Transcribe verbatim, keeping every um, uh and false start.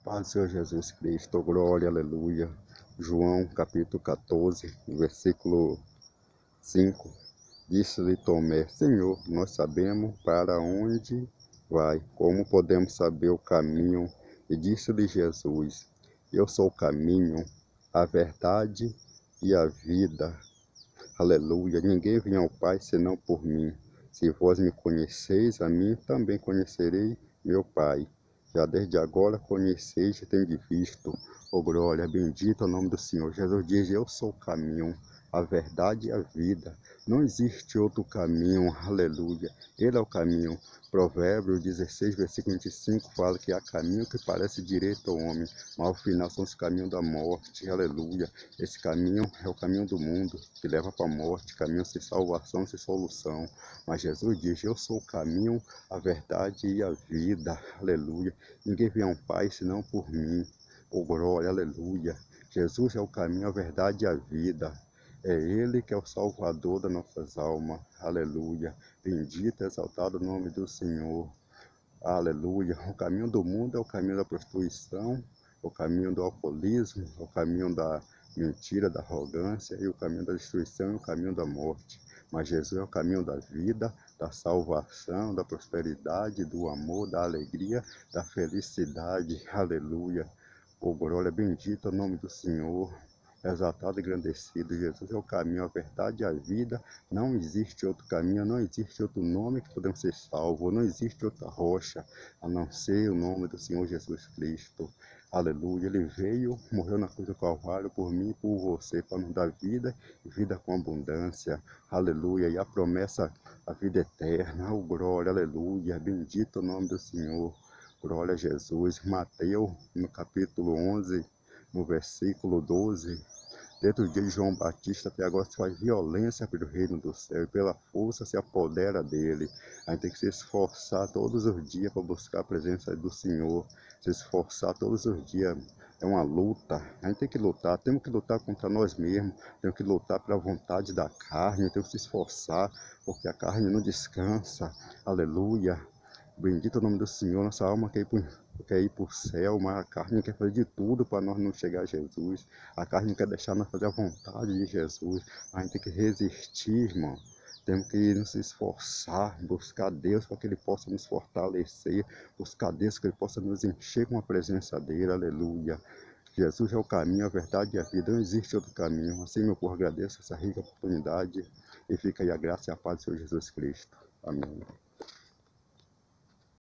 Paz do Senhor Jesus Cristo, glória, aleluia. João capítulo quatorze, versículo cinco. Disse-lhe Tomé: Senhor, nós sabemos para onde vai, como podemos saber o caminho? E disse-lhe Jesus: Eu sou o caminho, a verdade e a vida. Aleluia. Ninguém vem ao Pai senão por mim. Se vós me conheceis, a mim também conhecerei meu Pai. Já desde agora conheceis e tendes visto. Oh glória, bendito é o nome do Senhor. Jesus diz: Eu sou o caminho, a verdade e a vida. Não existe outro caminho, aleluia. Ele é o caminho. Provérbios dezesseis, versículo vinte e cinco fala que há caminho que parece direito ao homem, mas ao final são os caminhos da morte, aleluia. Esse caminho é o caminho do mundo, que leva para a morte, caminho sem salvação, sem solução. Mas Jesus diz: Eu sou o caminho, a verdade e a vida, aleluia. Ninguém vem ao Pai senão por mim. Oh glória, aleluia. Jesus é o caminho, a verdade e a vida. É Ele que é o Salvador das nossas almas, aleluia. Bendito e exaltado o nome do Senhor, aleluia. O caminho do mundo é o caminho da prostituição, o caminho do alcoolismo, o caminho da mentira, da arrogância, e o caminho da destruição e o caminho da morte. Mas Jesus é o caminho da vida, da salvação, da prosperidade, do amor, da alegria, da felicidade, aleluia. Oh glória, bendito é o nome do Senhor, exaltado e engrandecido. Jesus é o caminho, a verdade e a vida. Não existe outro caminho, não existe outro nome que podemos ser salvos, não existe outra rocha a não ser o nome do Senhor Jesus Cristo. Aleluia. Ele veio, morreu na cruz do Calvário por mim e por você, para nos dar vida e vida com abundância. Aleluia. E a promessa, a vida eterna. Oh glória, aleluia. Bendito o nome do Senhor. Glória a Jesus. Mateus, no capítulo onze, no versículo doze, desde o dia de João Batista até agora se faz violência pelo reino do céu e pela força se apodera dele. A gente tem que se esforçar todos os dias para buscar a presença do Senhor, se esforçar todos os dias. É uma luta, a gente tem que lutar, temos que lutar contra nós mesmos, temos que lutar pela vontade da carne, temos que se esforçar, porque a carne não descansa, aleluia. Bendito é o nome do Senhor. Nossa alma quer ir para quer ir para o céu, mas a carne quer fazer de tudo para nós não chegar a Jesus. A carne não quer deixar nós fazer a vontade de Jesus. A gente tem que resistir, irmão. Temos que nos esforçar, buscar Deus para que Ele possa nos fortalecer, buscar Deus para que Ele possa nos encher com a presença dEle, aleluia. Jesus é o caminho, a verdade e a vida, não existe outro caminho. Assim, meu povo, agradeço essa rica oportunidade e fica aí a graça e a paz do Senhor Jesus Cristo. Amém.